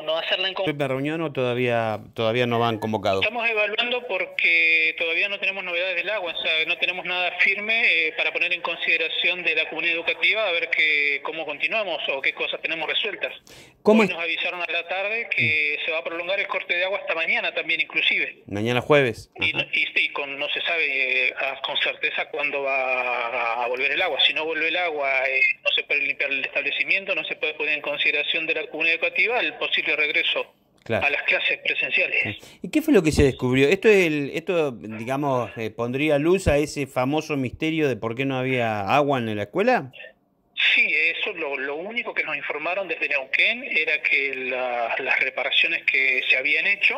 no hacerla en ¿La reunión o todavía no van convocados? Estamos evaluando porque todavía no tenemos novedades del agua, o sea, no tenemos nada firme para poner en consideración de la comunidad educativa a ver cómo continuamos o qué cosas tenemos resueltas. ¿Cómo Hoy es? nos avisaron a la tarde que se va a prolongar el corte de agua hasta mañana también inclusive. Mañana jueves. Y, Ajá. no se sabe con certeza cuándo va a volver el agua. Si no vuelve el agua, no se puede limpiar el establecimiento, no se puede poner en consideración de la comunidad educativa el posible regreso Claro. a las clases presenciales. ¿Y qué fue lo que se descubrió? Esto digamos, pondría luz a ese famoso misterio de por qué no había agua en la escuela. Sí, eso lo único que nos informaron desde Neuquén era que las reparaciones que se habían hecho,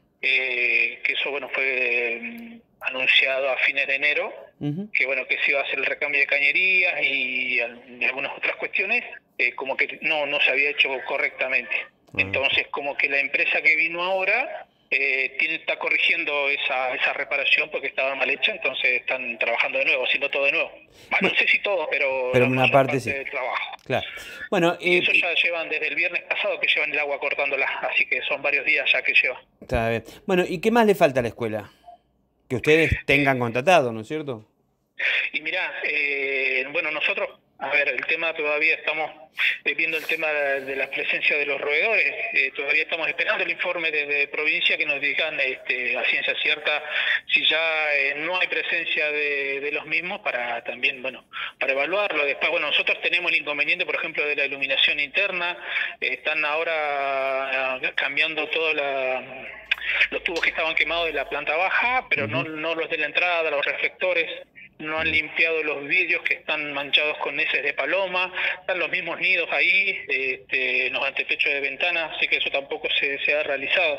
que eso bueno fue anunciado a fines de enero, Ujú. que bueno que se iba a hacer el recambio de cañerías y algunas otras cuestiones, como que no se había hecho correctamente. Ah, Entonces como que la empresa que vino ahora está corrigiendo esa reparación porque estaba mal hecha, entonces están trabajando de nuevo, haciendo todo de nuevo. No bueno, sé si todo, pero pero la una mayor parte parte sí. del trabajo. Claro. Bueno, Y eso ya llevan desde el viernes pasado que llevan el agua cortándola, así que son varios días ya que lleva. está bien. Bueno, ¿y qué más le falta a la escuela? Que ustedes tengan Eh, contratado, ¿no es cierto? y mirá, bueno, nosotros, a ver, el tema todavía estamos viendo el tema de la presencia de los roedores, todavía estamos esperando el informe desde provincia que nos digan a ciencia cierta si ya no hay presencia de los mismos para también, bueno, para evaluarlo. Después, bueno, nosotros tenemos el inconveniente, por ejemplo, de la iluminación interna, están ahora cambiando toda los tubos que estaban quemados de la planta baja, pero Ujú. no los de la entrada, los reflectores, no han limpiado los vidrios que están manchados con heces de paloma, están los mismos nidos ahí, en los antepechos de ventanas, así que eso tampoco se ha realizado.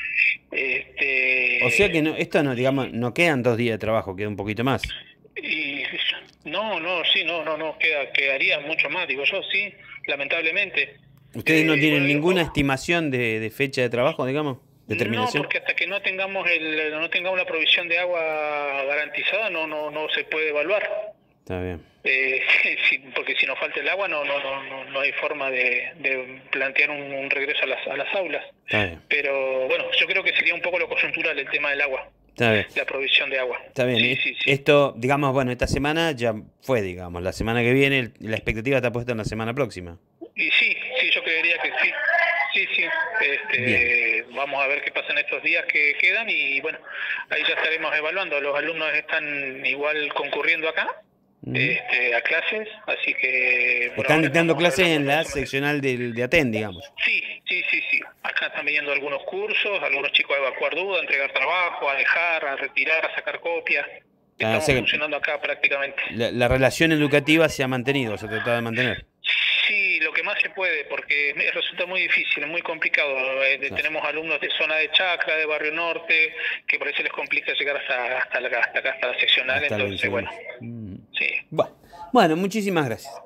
O sea que Este, no, esto no, digamos, no quedan 2 días de trabajo, queda un poquito más. y sí, quedaría mucho más, digo yo, sí, lamentablemente. ¿Ustedes no tienen Bueno, ninguna estimación de fecha de trabajo, digamos? ¿De no, terminación? porque hasta que no tengamos la provisión de agua garantizada, no se puede evaluar. Está bien. Sí, porque si nos falta el agua no hay forma de plantear un regreso a las aulas. Está bien. Pero bueno, yo creo que sería un poco lo coyuntural el tema del agua, Está bien. la provisión de agua. Está bien. Sí, sí, sí. Esto, digamos, bueno, esta semana ya fue, digamos. La semana que viene, la expectativa está puesta en la semana próxima. Y sí, yo creería que sí. Sí, sí. Bien. Vamos a ver qué pasa en estos días que quedan y bueno, ahí ya estaremos evaluando. Los alumnos están igual concurriendo acá Ujú. a clases, así que por Están ahora dando estamos clases hablando en de la esa manera. seccional de Aten, digamos. Sí, sí, sí, sí. Acá están viniendo algunos cursos, algunos chicos a evacuar dudas, a entregar trabajo, a dejar, a retirar, a sacar copias. O Estamos sea que funcionando acá prácticamente. la relación educativa se ha mantenido, se ha tratado de mantener. Sí, lo que más se puede, porque resulta muy difícil, muy complicado. Claro. Tenemos alumnos de zona de Chacra, de Barrio Norte, que por eso les complica llegar hasta acá, hasta la seccional, Hasta la entonces, seccional. bueno, sí. Bueno, bueno, muchísimas gracias.